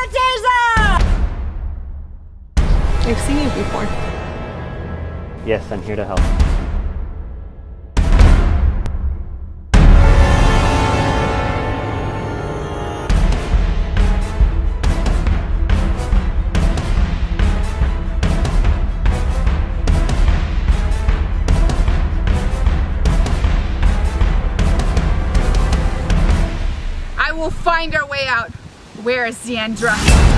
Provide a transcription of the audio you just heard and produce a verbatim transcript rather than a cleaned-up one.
Terra! I've seen you before. Yes, I'm here to help. I will find our way out. Where is Zeandra?